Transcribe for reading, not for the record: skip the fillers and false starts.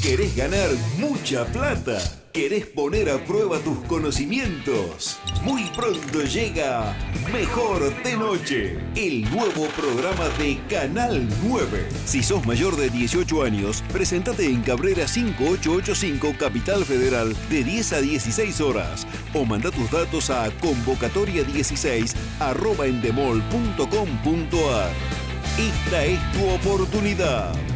¿Querés ganar mucha plata? ¿Querés poner a prueba tus conocimientos? Muy pronto llega Mejor de Noche, el nuevo programa de Canal 9. Si sos mayor de 18 años, presentate en Cabrera 5885 Capital Federal de 10 a 16 horas o manda tus datos a convocatoria16@endemol.com.ar. Esta es tu oportunidad.